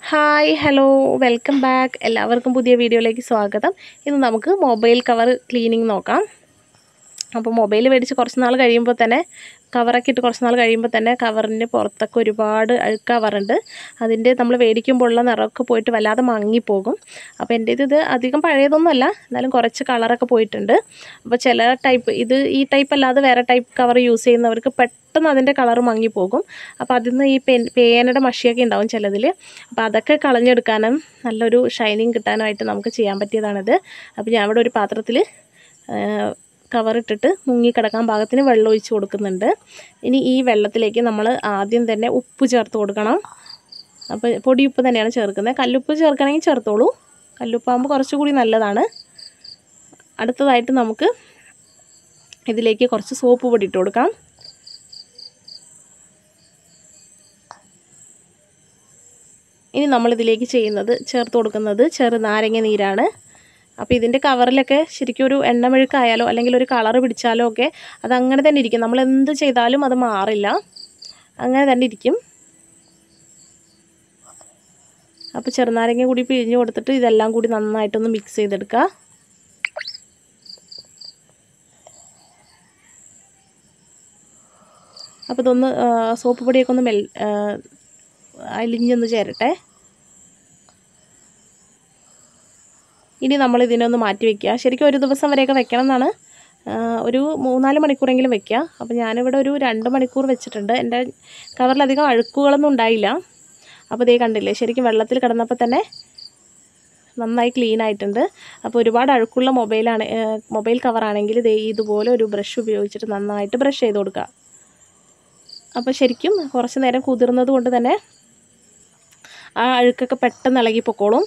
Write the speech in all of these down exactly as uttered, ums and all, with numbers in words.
Hi hello welcome back. എല്ലാവർക്കും പുതിയ വീഡിയോയിലേക്ക് സ്വാഗതം. ഇന്ന് നമുക്ക് മൊബൈൽ കവർ ക്ലീനിങ് നോക്കാം. അപ്പോൾ മൊബൈൽ മേടിച്ച് കുറച്ച് നാൾ കഴിയുമ്പോൾ തന്നെ കവറൊക്കെ ഇട്ട് കുറച്ച് നാൾ കഴിയുമ്പോൾ തന്നെ കവറിൻ്റെ പുറത്തൊക്കെ ഒരുപാട് അഴുക്കാവാറുണ്ട്. അതിൻ്റെ നമ്മൾ മേടിക്കുമ്പോഴുള്ള നിറമൊക്കെ പോയിട്ട് വല്ലാതെ മങ്ങിപ്പോകും. അപ്പോൾ എൻ്റെ ഇത് അധികം പഴയതൊന്നുമല്ല, എന്നാലും കുറച്ച് കളറൊക്കെ പോയിട്ടുണ്ട്. അപ്പോൾ ചില ടൈപ്പ് ഇത് ഈ ടൈപ്പ് അല്ലാതെ വേറെ ടൈപ്പ് കവർ യൂസ് ചെയ്യുന്നവർക്ക് പെട്ടെന്ന് അതിൻ്റെ കളർ മങ്ങിപ്പോകും. അപ്പോൾ അതിൽ നിന്ന് ഈ പെൻ പേനയുടെ മഷിയൊക്കെ ഉണ്ടാവും ചിലതിൽ. അപ്പോൾ അതൊക്കെ കളഞ്ഞെടുക്കാനും നല്ലൊരു ഷൈനിങ് കിട്ടാനായിട്ട് നമുക്ക് ചെയ്യാൻ പറ്റിയതാണിത്. അപ്പോൾ ഞാൻ ഇവിടെ ഒരു പാത്രത്തിൽ കവറിട്ടിട്ട് മുങ്ങിക്കിടക്കാൻ പാകത്തിന് വെള്ളം ഒഴിച്ച് കൊടുക്കുന്നുണ്ട്. ഇനി ഈ വെള്ളത്തിലേക്ക് നമ്മൾ ആദ്യം തന്നെ ഉപ്പ് ചേർത്ത് കൊടുക്കണം. അപ്പോൾ പൊടിയുപ്പ് തന്നെയാണ് ചേർക്കുന്നത്. കല്ലുപ്പ് ചേർക്കണമെങ്കിൽ ചേർത്തോളൂ. കല്ലുപ്പാകുമ്പോൾ കുറച്ചുകൂടി നല്ലതാണ്. അടുത്തതായിട്ട് നമുക്ക് ഇതിലേക്ക് കുറച്ച് സോപ്പ് പൊടി ഇട്ട് കൊടുക്കാം. ഇനി നമ്മളിതിലേക്ക് ചെയ്യുന്നത് ചേർത്ത് കൊടുക്കുന്നത് ചെറുനാരങ്ങ നീരാണ്. അപ്പോൾ ഇതിൻ്റെ കവറിലൊക്കെ ശരിക്കും ഒരു എണ്ണമെഴുക്കായാലോ അല്ലെങ്കിൽ ഒരു കളർ പിടിച്ചാലോ ഒക്കെ അതങ്ങനെ തന്നെ ഇരിക്കും. നമ്മൾ എന്ത് ചെയ്താലും അത് മാറില്ല, അങ്ങനെ തന്നെ ഇരിക്കും. അപ്പോൾ ചെറുനാരങ്ങ കൂടി പിഴിഞ്ഞ് കൊടുത്തിട്ട് ഇതെല്ലാം കൂടി നന്നായിട്ടൊന്ന് മിക്സ് ചെയ്തെടുക്കുക. അപ്പോൾ ഇതൊന്ന് സോപ്പ് പൊടിയൊക്കെ ഒന്ന് മെൽ അലിഞ്ഞൊന്ന് ചേരട്ടെ. ഇനി നമ്മൾ ഇതിനൊന്ന് മാറ്റി വയ്ക്കുക. ശരിക്കും ഒരു ദിവസം വരെയൊക്കെ വെക്കണം എന്നാണ്, ഒരു മൂന്നാല് മണിക്കൂറെങ്കിലും വെക്കുക. അപ്പോൾ ഞാനിവിടെ ഒരു രണ്ട് മണിക്കൂർ വെച്ചിട്ടുണ്ട്. എൻ്റെ കവറിലധികം അഴുക്കുകളൊന്നും ഉണ്ടായില്ല. അപ്പോൾ ഇതേ കണ്ടില്ലേ, ശരിക്കും വെള്ളത്തിൽ കിടന്നപ്പോൾ തന്നെ നന്നായി ക്ലീൻ ആയിട്ടുണ്ട്. അപ്പോൾ ഒരുപാട് അഴുക്കുള്ള മൊബൈലാണ് മൊബൈൽ കവറാണെങ്കിൽ ഇതേ ഇതുപോലെ ഒരു ബ്രഷ് ഉപയോഗിച്ചിട്ട് നന്നായിട്ട് ബ്രഷ് ചെയ്ത് കൊടുക്കുക. അപ്പോൾ ശരിക്കും കുറച്ച് നേരം കുതിർന്നത് കൊണ്ട് തന്നെ ആ അഴുക്കൊക്കെ പെട്ടെന്ന് ഇളകി പൊക്കോളും.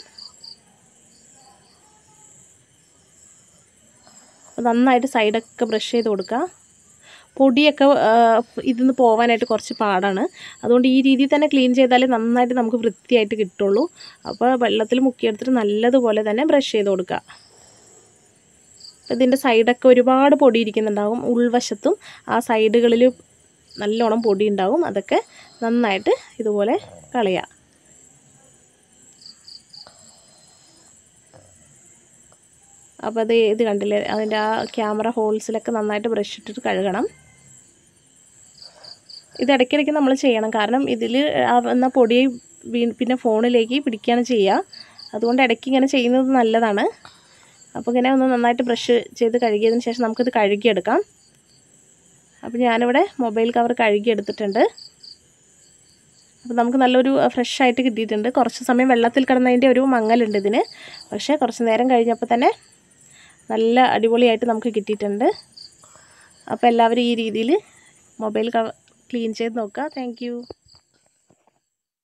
നന്നായിട്ട് സൈഡൊക്കെ ബ്രഷ് ചെയ്ത് കൊടുക്കുക. പൊടിയൊക്കെ ഇതിന്ന് പോകാനായിട്ട് കുറച്ച് പാടാണ്. അതുകൊണ്ട് ഈ രീതിയിൽ തന്നെ ക്ലീൻ ചെയ്താലേ നന്നായിട്ട് നമുക്ക് വൃത്തിയായിട്ട് കിട്ടുള്ളൂ. അപ്പോൾ വെള്ളത്തിൽ മുക്കിയെടുത്തിട്ട് നല്ലതുപോലെ തന്നെ ബ്രഷ് ചെയ്ത് കൊടുക്കുക. ഇതിൻ്റെ സൈഡൊക്കെ ഒരുപാട് പൊടി ഇരിക്കുന്നുണ്ടാകും. ഉൾവശത്തും ആ സൈഡുകളിൽ നല്ലോണം പൊടി ഉണ്ടാകും. അതൊക്കെ നന്നായിട്ട് ഇതുപോലെ കളയുക. അപ്പോൾ അത് ഇത് കണ്ടില്ലേ, അതിൻ്റെ ആ ക്യാമറ ഹോൾസിലൊക്കെ നന്നായിട്ട് ബ്രഷ് ഇട്ടിട്ട് കഴുകണം. ഇത് ഇടയ്ക്കിടയ്ക്ക് നമ്മൾ ചെയ്യണം, കാരണം ഇതിൽ വന്ന പൊടി പിന്നെ ഫോണിലേക്ക് പിടിക്കുകയാണ് ചെയ്യുക. അതുകൊണ്ട് ഇടയ്ക്ക് ഇങ്ങനെ ചെയ്യുന്നത് നല്ലതാണ്. അപ്പോൾ ഇങ്ങനെ ഒന്ന് നന്നായിട്ട് ബ്രഷ് ചെയ്ത് കഴുകിയതിന് ശേഷം നമുക്കിത് കഴുകിയെടുക്കാം. അപ്പോൾ ഞാനിവിടെ മൊബൈൽ കവർ കഴുകിയെടുത്തിട്ടുണ്ട്. അപ്പോൾ നമുക്ക് നല്ലൊരു ഫ്രഷ് ആയിട്ട് കിട്ടിയിട്ടുണ്ട്. കുറച്ച് സമയം വെള്ളത്തിൽ കിടന്നതിൻ്റെ ഒരു മങ്ങലുണ്ട് ഇതിന്, പക്ഷേ കുറച്ച് നേരം കഴിഞ്ഞപ്പോൾ തന്നെ നല്ല അടിപൊളിയായിട്ട് നമുക്ക് കിട്ടിയിട്ടുണ്ട്. അപ്പോൾ എല്ലാവരും ഈ രീതിയിൽ മൊബൈൽ ക്ലീൻ ചെയ്ത് നോക്കുക. താങ്ക്